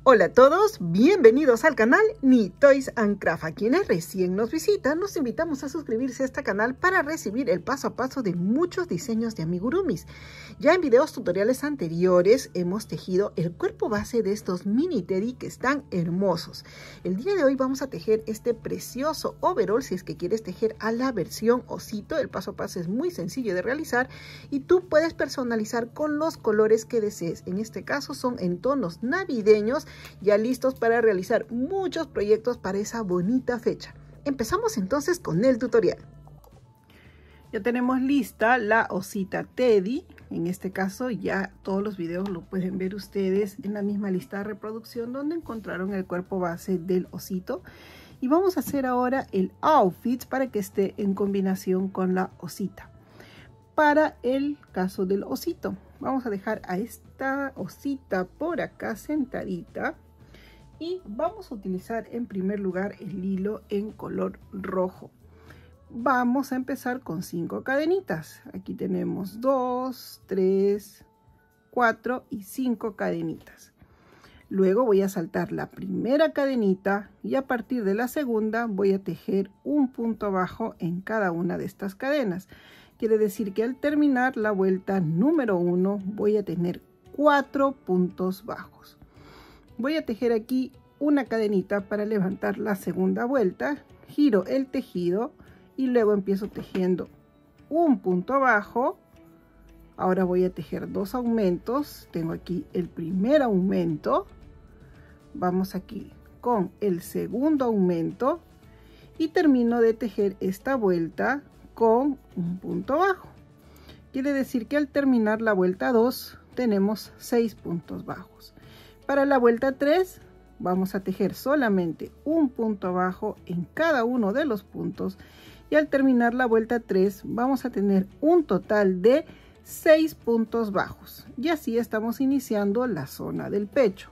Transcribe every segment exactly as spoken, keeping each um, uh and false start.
Hola a todos, bienvenidos al canal Toys and Craft. A quienes recién nos visitan, los invitamos a suscribirse a este canal para recibir el paso a paso de muchos diseños de amigurumis. Ya en videos tutoriales anteriores hemos tejido el cuerpo base de estos mini teddy que están hermosos. El día de hoy vamos a tejer este precioso overall. Si es que quieres tejer a la versión osito, el paso a paso es muy sencillo de realizar y tú puedes personalizar con los colores que desees. En este caso son en tonos navideños, ya listos para realizar muchos proyectos para esa bonita fecha. Empezamos entonces con el tutorial. Ya tenemos lista la osita Teddy. En este caso ya todos los videos lo pueden ver ustedes en la misma lista de reproducción donde encontraron el cuerpo base del osito. Y vamos a hacer ahora el outfit para que esté en combinación con la osita. Para el caso del osito, vamos a dejar a esta osita por acá sentadita y vamos a utilizar en primer lugar el hilo en color rojo. Vamos a empezar con cinco cadenitas. Aquí tenemos dos, tres, cuatro y cinco cadenitas. Luego voy a saltar la primera cadenita y a partir de la segunda voy a tejer un punto bajo en cada una de estas cadenas. Quiere decir que al terminar la vuelta número uno voy a tener cuatro puntos bajos. Voy a tejer aquí una cadenita para levantar la segunda vuelta, giro el tejido y luego empiezo tejiendo un punto bajo. Ahora voy a tejer dos aumentos. Tengo aquí el primer aumento. Vamos aquí con el segundo aumento y termino de tejer esta vuelta con un punto bajo. Quiere decir que al terminar la vuelta dos tenemos seis puntos bajos. Para la vuelta tres vamos a tejer solamente un punto bajo en cada uno de los puntos y al terminar la vuelta tres vamos a tener un total de seis puntos bajos y así estamos iniciando la zona del pecho.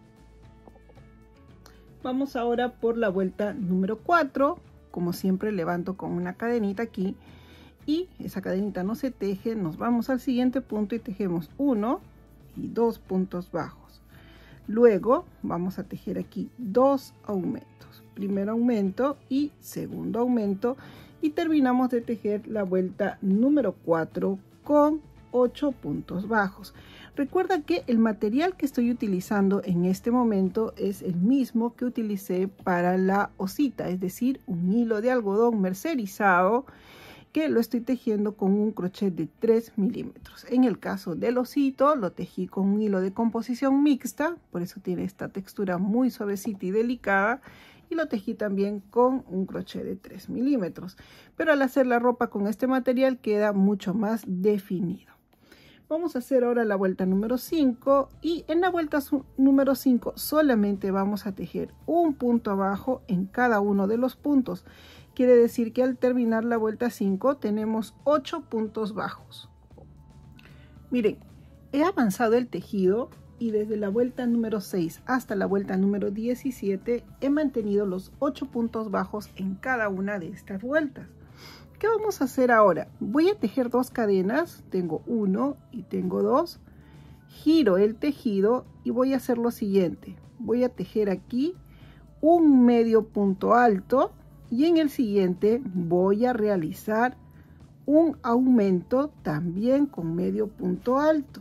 Vamos ahora por la vuelta número cuatro. Como siempre levanto con una cadenita aquí y esa cadenita no se teje, nos vamos al siguiente punto y tejemos uno y dos puntos bajos. Luego vamos a tejer aquí dos aumentos, primer aumento y segundo aumento y terminamos de tejer la vuelta número cuatro con ocho puntos bajos. Recuerda que el material que estoy utilizando en este momento es el mismo que utilicé para la osita, es decir, un hilo de algodón mercerizado que lo estoy tejiendo con un crochet de tres milímetros. En el caso del osito lo tejí con un hilo de composición mixta, por eso tiene esta textura muy suavecita y delicada, y lo tejí también con un crochet de tres milímetros. Pero al hacer la ropa con este material queda mucho más definido. Vamos a hacer ahora la vuelta número cinco y en la vuelta número cinco solamente vamos a tejer un punto bajo en cada uno de los puntos. Quiere decir que al terminar la vuelta cinco tenemos ocho puntos bajos. Miren, he avanzado el tejido y desde la vuelta número seis hasta la vuelta número diecisiete he mantenido los ocho puntos bajos en cada una de estas vueltas. ¿Qué vamos a hacer ahora? Voy a tejer dos cadenas, tengo uno y tengo dos, giro el tejido y voy a hacer lo siguiente. Voy a tejer aquí un medio punto alto y en el siguiente voy a realizar un aumento también con medio punto alto.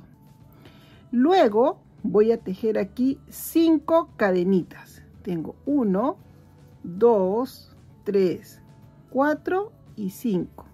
Luego voy a tejer aquí cinco cadenitas. Tengo uno, dos, tres, cuatro y cinco.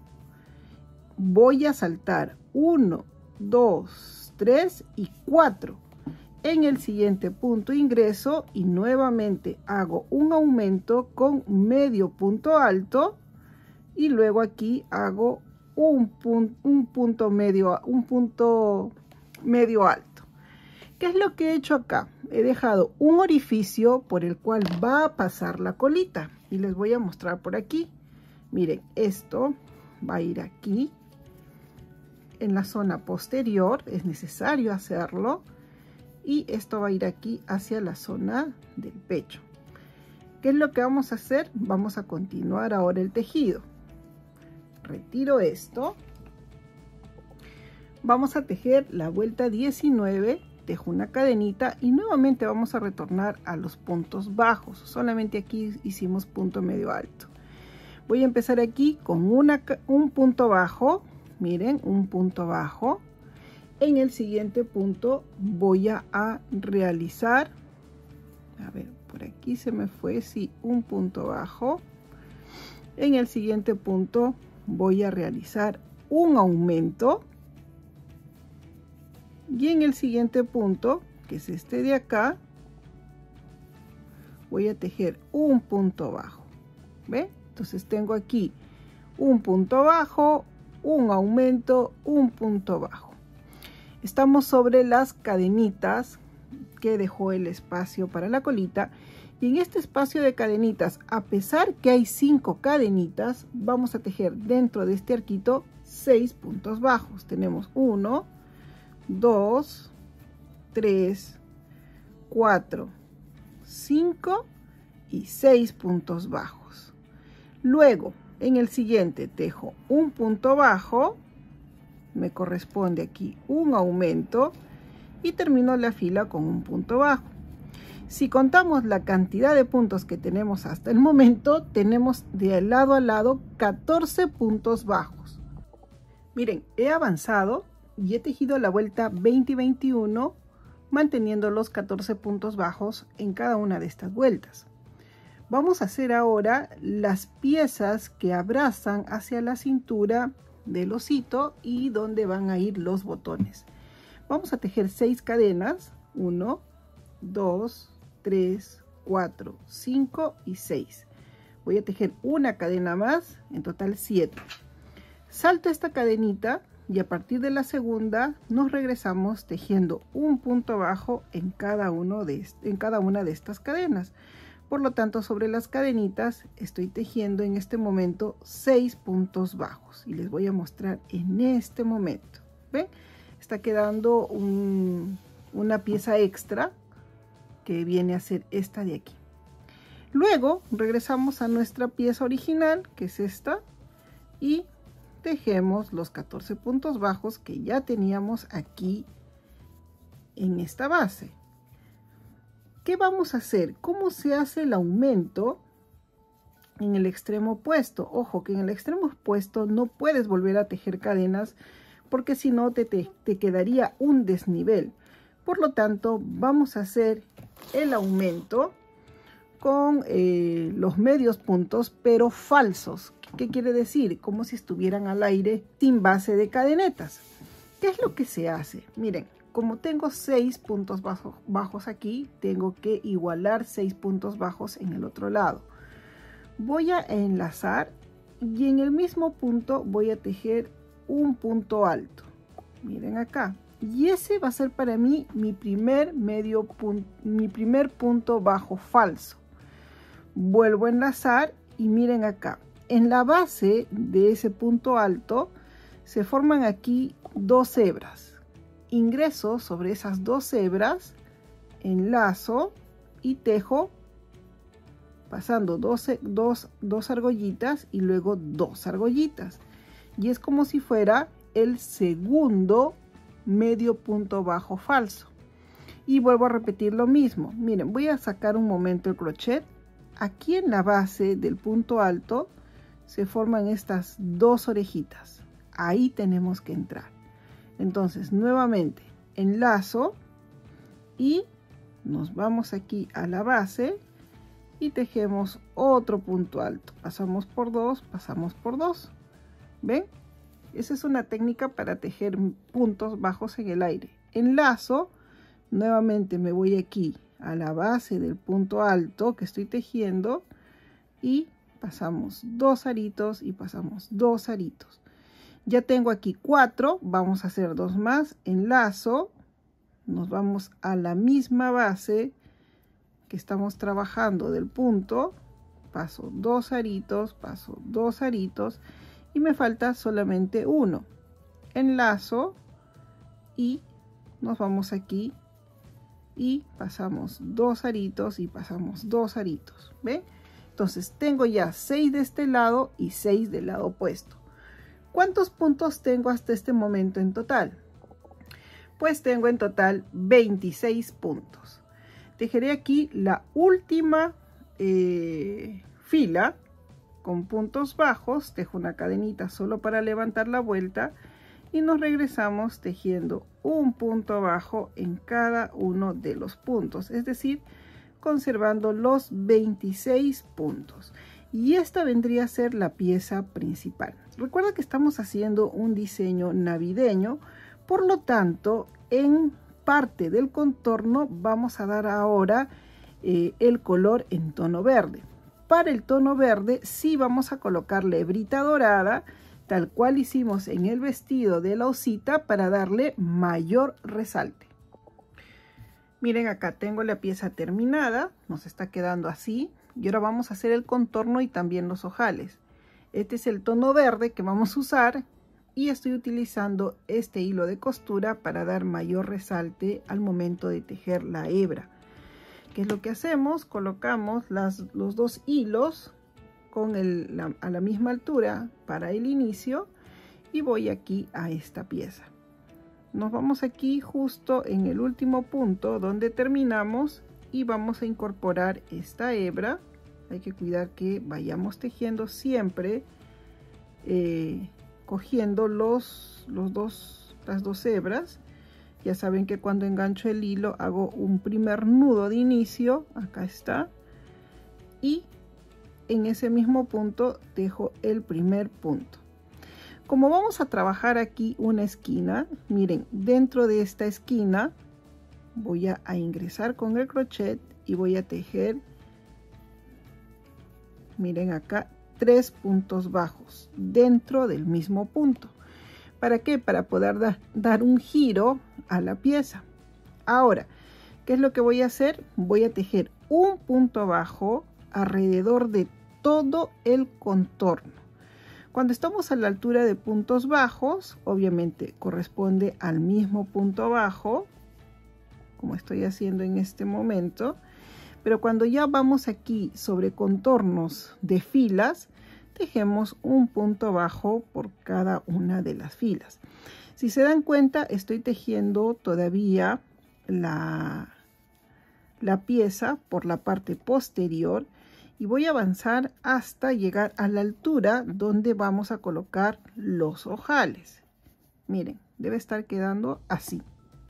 Voy a saltar uno, dos, tres y cuatro. En el siguiente punto ingreso y nuevamente hago un aumento con medio punto alto y luego aquí hago un, pun un punto medio un punto medio alto. ¿Qué es lo que he hecho acá? He dejado un orificio por el cual va a pasar la colita y les voy a mostrar por aquí. Miren, esto va a ir aquí en la zona posterior, es necesario hacerlo, y esto va a ir aquí hacia la zona del pecho. ¿Qué es lo que vamos a hacer? Vamos a continuar ahora el tejido. Retiro esto. Vamos a tejer la vuelta diecinueve tejo una cadenita y nuevamente vamos a retornar a los puntos bajos. Solamente aquí hicimos punto medio alto. Voy a empezar aquí con una, un punto bajo, miren, un punto bajo. En el siguiente punto voy a, a realizar, a ver, por aquí se me fue, sí, un punto bajo. En el siguiente punto voy a realizar un aumento. Y en el siguiente punto, que es este de acá, voy a tejer un punto bajo. ¿Ve? Entonces tengo aquí un punto bajo, un aumento, un punto bajo. Estamos sobre las cadenitas que dejó el espacio para la colita. Y en este espacio de cadenitas, a pesar que hay cinco cadenitas, vamos a tejer dentro de este arquito seis puntos bajos. Tenemos uno, dos, tres, cuatro, cinco y seis puntos bajos. Luego, en el siguiente tejo un punto bajo, me corresponde aquí un aumento y termino la fila con un punto bajo. Si contamos la cantidad de puntos que tenemos hasta el momento, tenemos de lado a lado catorce puntos bajos. Miren, he avanzado y he tejido la vuelta veinte y veintiuno, manteniendo los catorce puntos bajos en cada una de estas vueltas. Vamos a hacer ahora las piezas que abrazan hacia la cintura del osito y donde van a ir los botones. Vamos a tejer seis cadenas, uno, dos, tres, cuatro, cinco y seis. Voy a tejer una cadena más, en total siete. Salto esta cadenita y a partir de la segunda nos regresamos tejiendo un punto bajo en cada, uno de en cada una de estas cadenas. Por lo tanto, sobre las cadenitas estoy tejiendo en este momento seis puntos bajos y les voy a mostrar en este momento. ¿Ven? Está quedando un, una pieza extra que viene a ser esta de aquí. Luego regresamos a nuestra pieza original, que es esta, y tejemos los catorce puntos bajos que ya teníamos aquí en esta base. ¿Qué vamos a hacer? ¿Cómo se hace el aumento en el extremo opuesto? Ojo, que en el extremo opuesto no puedes volver a tejer cadenas porque si no te, te, te quedaría un desnivel. Por lo tanto, vamos a hacer el aumento con eh, los medios puntos, pero falsos. ¿Qué quiere decir? Como si estuvieran al aire sin base de cadenetas. ¿Qué es lo que se hace? Miren. Como tengo seis puntos bajo, bajos aquí, tengo que igualar seis puntos bajos en el otro lado. Voy a enlazar y en el mismo punto voy a tejer un punto alto. Miren acá. Y ese va a ser para mí mi primer medio punto, mi primer punto bajo falso. Vuelvo a enlazar y miren acá. En la base de ese punto alto se forman aquí dos hebras. Ingreso sobre esas dos hebras, enlazo y tejo pasando dos, dos, dos argollitas y luego dos argollitas. Y es como si fuera el segundo medio punto bajo falso. Y vuelvo a repetir lo mismo. Miren, voy a sacar un momento el crochet. Aquí en la base del punto alto se forman estas dos orejitas. Ahí tenemos que entrar. Entonces, nuevamente, enlazo y nos vamos aquí a la base y tejemos otro punto alto. Pasamos por dos, pasamos por dos. ¿Ven? Esa es una técnica para tejer puntos bajos en el aire. Enlazo, nuevamente me voy aquí a la base del punto alto que estoy tejiendo y pasamos dos aritos y pasamos dos aritos. Ya tengo aquí cuatro, vamos a hacer dos más, enlazo, nos vamos a la misma base que estamos trabajando del punto, paso dos aritos, paso dos aritos y me falta solamente uno. Enlazo y nos vamos aquí y pasamos dos aritos y pasamos dos aritos, ¿ven? Entonces tengo ya seis de este lado y seis del lado opuesto. ¿Cuántos puntos tengo hasta este momento en total? pues tengo en total veintiséis puntos. Tejeré aquí la última eh, fila con puntos bajos, tejo una cadenita solo para levantar la vuelta y nos regresamos tejiendo un punto bajo en cada uno de los puntos, es decir, conservando los veintiséis puntos. Y esta vendría a ser la pieza principal. Recuerda que estamos haciendo un diseño navideño, por lo tanto, en parte del contorno vamos a dar ahora eh, el color en tono verde. Para el tono verde sí vamos a colocar la hebrita dorada, tal cual hicimos en el vestido de la osita, para darle mayor resalte. Miren, acá tengo la pieza terminada, nos está quedando así. Y ahora vamos a hacer el contorno y también los ojales. Este es el tono verde que vamos a usar y estoy utilizando este hilo de costura para dar mayor resalte al momento de tejer la hebra. ¿Qué es lo que hacemos? Colocamos las, los dos hilos con el, la, a la misma altura para el inicio y voy aquí a esta pieza. Nos vamos aquí justo en el último punto donde terminamos y vamos a incorporar esta hebra. Hay que cuidar que vayamos tejiendo siempre eh, cogiendo los, los dos, las dos hebras. Ya saben que cuando engancho el hilo hago un primer nudo de inicio, acá está, y en ese mismo punto tejo el primer punto. Como vamos a trabajar aquí una esquina, miren, dentro de esta esquina voy a, a ingresar con el crochet y voy a tejer, miren acá, tres puntos bajos dentro del mismo punto. ¿Para qué? Para poder da, dar un giro a la pieza. Ahora, ¿qué es lo que voy a hacer? Voy a tejer un punto bajo alrededor de todo el contorno. Cuando estamos a la altura de puntos bajos, obviamente corresponde al mismo punto bajo, como estoy haciendo en este momento. Pero cuando ya vamos aquí sobre contornos de filas, tejemos un punto bajo por cada una de las filas. Si se dan cuenta, estoy tejiendo todavía la, la pieza por la parte posterior y voy a avanzar hasta llegar a la altura donde vamos a colocar los ojales. Miren, debe estar quedando así.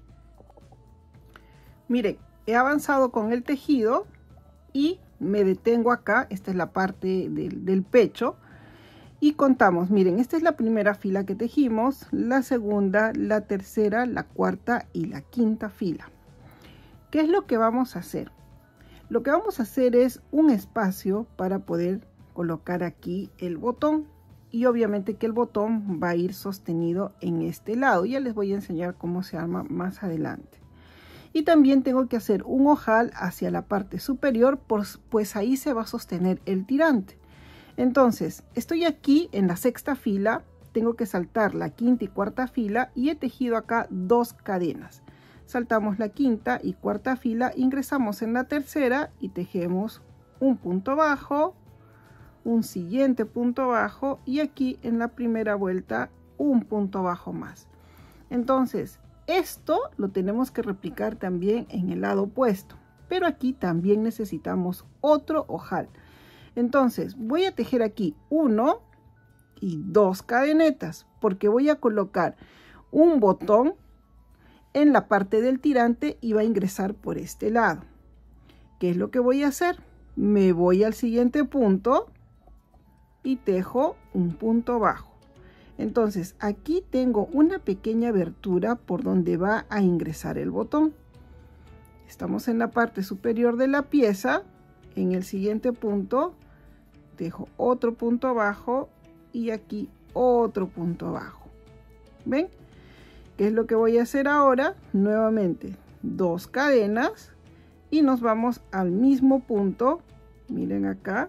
Miren, he avanzado con el tejido y me detengo acá. Esta es la parte del, del pecho y contamos. Miren, esta es la primera fila que tejimos, la segunda, la tercera, la cuarta y la quinta fila. ¿Qué es lo que vamos a hacer? Lo que vamos a hacer es un espacio para poder colocar aquí el botón y obviamente que el botón va a ir sostenido en este lado. Ya les voy a enseñar cómo se arma más adelante. Y también tengo que hacer un ojal hacia la parte superior, pues ahí se va a sostener el tirante. Entonces, estoy aquí en la sexta fila, tengo que saltar la quinta y cuarta fila y he tejido acá dos cadenas. Saltamos la quinta y cuarta fila, ingresamos en la tercera y tejemos un punto bajo, un siguiente punto bajo y aquí en la primera vuelta un punto bajo más. Entonces, esto lo tenemos que replicar también en el lado opuesto, pero aquí también necesitamos otro ojal. Entonces voy a tejer aquí uno y dos cadenetas porque voy a colocar un botón en la parte del tirante y va a ingresar por este lado. ¿Qué es lo que voy a hacer? Me voy al siguiente punto y tejo un punto bajo. Entonces aquí tengo una pequeña abertura por donde va a ingresar el botón. Estamos en la parte superior de la pieza. En el siguiente punto tejo otro punto bajo y aquí otro punto bajo. ¿Ven? ¿Qué es lo que voy a hacer ahora? Nuevamente dos cadenas y nos vamos al mismo punto. Miren acá.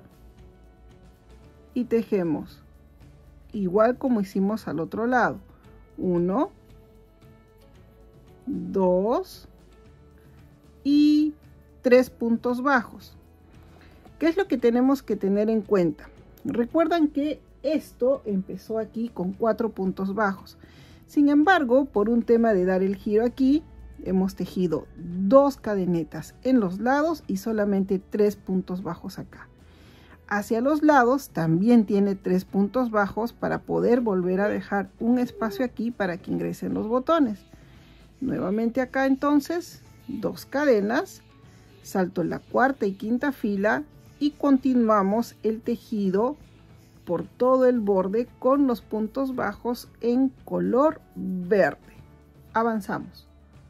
Y tejemos igual como hicimos al otro lado. Uno, dos y tres puntos bajos. ¿Qué es lo que tenemos que tener en cuenta? Recuerdan que esto empezó aquí con cuatro puntos bajos. Sin embargo, por un tema de dar el giro aquí, hemos tejido dos cadenetas en los lados y solamente tres puntos bajos acá. Hacia los lados también tiene tres puntos bajos para poder volver a dejar un espacio aquí para que ingresen los botones. Nuevamente acá entonces, dos cadenas, salto la cuarta y quinta fila y continuamos el tejido por todo el borde con los puntos bajos en color verde. Avanzamos.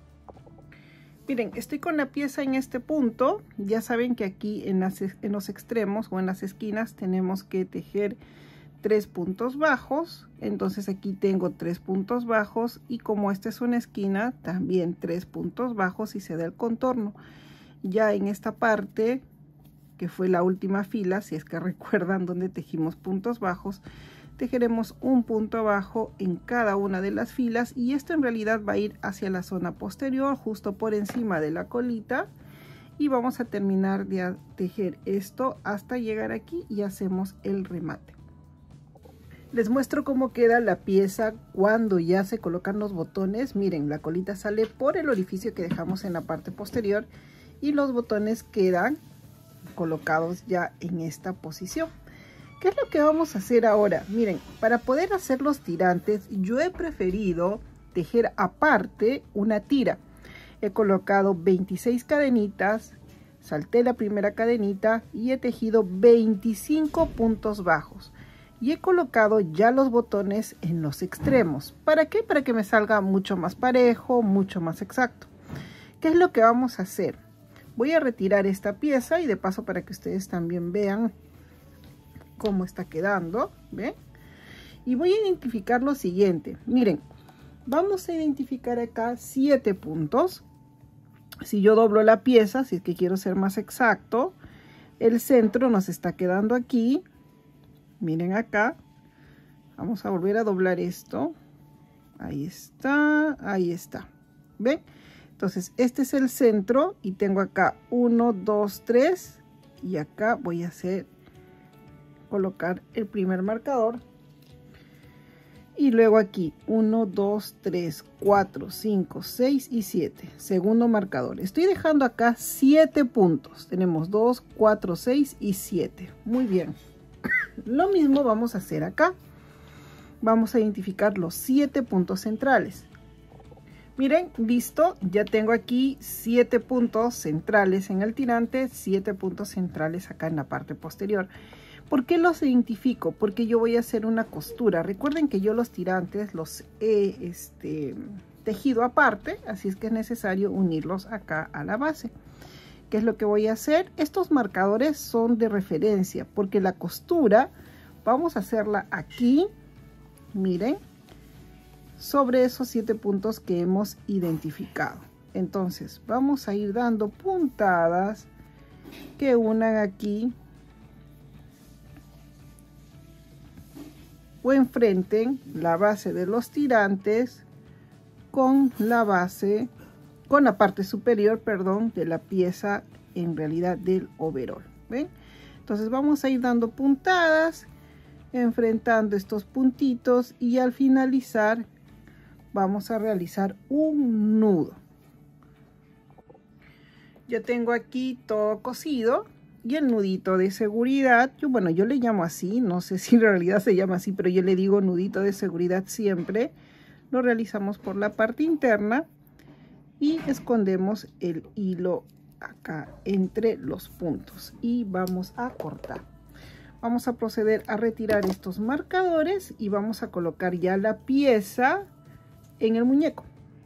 Miren, estoy con la pieza en este punto. Ya saben que aquí en, las, en los extremos o en las esquinas tenemos que tejer tres puntos bajos. Entonces aquí tengo tres puntos bajos y como esta es una esquina, también tres puntos bajos y se da el contorno. Ya en esta parte, que fue la última fila, si es que recuerdan donde tejimos puntos bajos, tejeremos un punto bajo en cada una de las filas y esto en realidad va a ir hacia la zona posterior, justo por encima de la colita, y vamos a terminar de tejer esto hasta llegar aquí y hacemos el remate. Les muestro cómo queda la pieza cuando ya se colocan los botones. Miren, la colita sale por el orificio que dejamos en la parte posterior y los botones quedan colocados ya en esta posición. ¿Qué es lo que vamos a hacer ahora? Miren, para poder hacer los tirantes yo he preferido tejer aparte una tira. He colocado veintiséis cadenitas, salté la primera cadenita y he tejido veinticinco puntos bajos. Y he colocado ya los botones en los extremos. ¿Para qué? Para que me salga mucho más parejo, mucho más exacto. ¿Qué es lo que vamos a hacer? Voy a retirar esta pieza y de paso para que ustedes también vean cómo está quedando, ¿ven? Y voy a identificar lo siguiente. Miren, vamos a identificar acá siete puntos. Si yo doblo la pieza, si es que quiero ser más exacto, el centro nos está quedando aquí. Miren acá. Vamos a volver a doblar esto. Ahí está, ahí está. ¿Ven? Entonces, este es el centro y tengo acá uno, dos, tres y acá voy a hacer colocar el primer marcador y luego aquí uno, dos, tres, cuatro, cinco, seis y siete. Segundo marcador. Estoy dejando acá siete puntos. Tenemos dos, cuatro, seis y siete. Muy bien. Lo mismo vamos a hacer acá. Vamos a identificar los siete puntos centrales. Miren, listo, ya tengo aquí siete puntos centrales en el tirante, siete puntos centrales acá en la parte posterior. ¿Por qué los identifico? Porque yo voy a hacer una costura. Recuerden que yo los tirantes los he este, tejido aparte, así es que es necesario unirlos acá a la base. ¿Qué es lo que voy a hacer? Estos marcadores son de referencia, porque la costura vamos a hacerla aquí, miren, sobre esos siete puntos que hemos identificado. Entonces vamos a ir dando puntadas que unan aquí o enfrenten la base de los tirantes con la base, con la parte superior, perdón, de la pieza en realidad del overol. ¿Ven? Entonces vamos a ir dando puntadas, enfrentando estos puntitos y al finalizar vamos a realizar un nudo. Ya tengo aquí todo cosido y el nudito de seguridad, yo, bueno, yo le llamo así, no sé si en realidad se llama así, pero yo le digo nudito de seguridad siempre. Lo realizamos por la parte interna y escondemos el hilo acá entre los puntos y vamos a cortar. Vamos a proceder a retirar estos marcadores y vamos a colocar ya la pieza en el muñeco.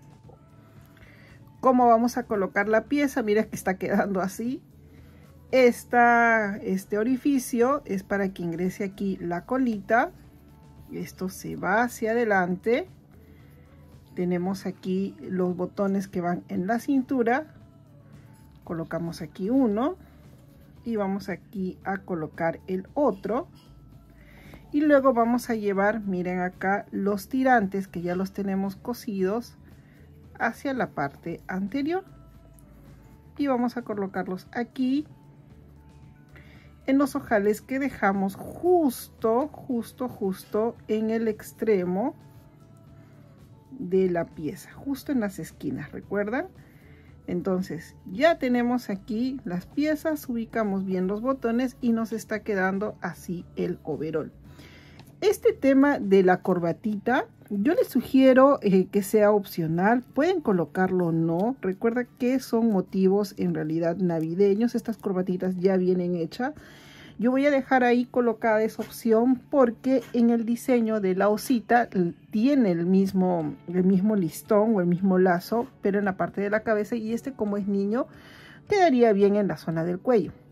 ¿Cómo vamos a colocar la pieza? Mira que está quedando así. Esta, este orificio es para que ingrese aquí la colita. Esto se va hacia adelante. Tenemos aquí los botones que van en la cintura. Colocamos aquí uno y vamos aquí a colocar el otro. Y luego vamos a llevar, miren acá, los tirantes que ya los tenemos cosidos hacia la parte anterior. Y vamos a colocarlos aquí en los ojales que dejamos justo, justo, justo en el extremo de la pieza, justo en las esquinas, ¿recuerdan? Entonces ya tenemos aquí las piezas, ubicamos bien los botones y nos está quedando así el overol. Este tema de la corbatita, yo les sugiero eh, que sea opcional, pueden colocarlo o no. Recuerda que son motivos en realidad navideños, estas corbatitas ya vienen hechas. Yo voy a dejar ahí colocada esa opción porque en el diseño de la osita tiene el mismo, el mismo listón o el mismo lazo, pero en la parte de la cabeza, y este como es niño quedaría bien en la zona del cuello.